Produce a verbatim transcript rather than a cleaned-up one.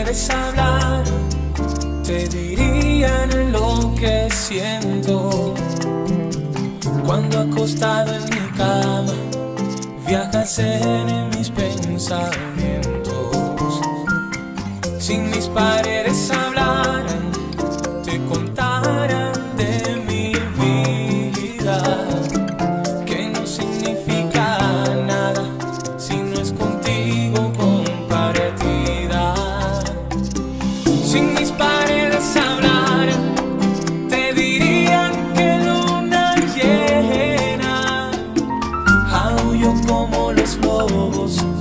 paredes hablar, te dirían lo que siento. Cuando acostado en mi cama, viajas en mis pensamientos. Si mis paredes hablaran, te contaran de mi vida, que no significa nada si no es contigo compartida. Si mis paredes hablaran, te dirían que luna llena, aullo como los lobos